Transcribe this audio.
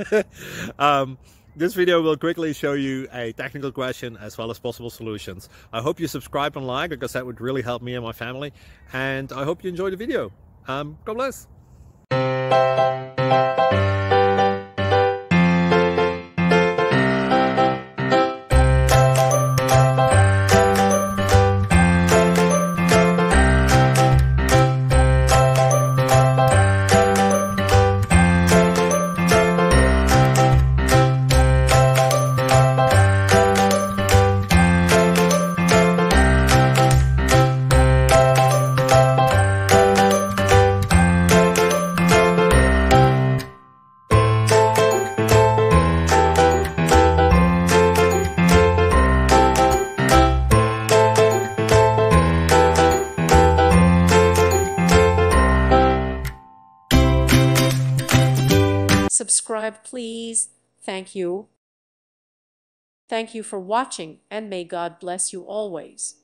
um, this video will quickly show you a technical question as well as possible solutions. I hope you subscribe and like, because that would really help me and my family. And I hope you enjoy the video. God bless. Subscribe, please. Thank you. Thank you for watching, and may God bless you always.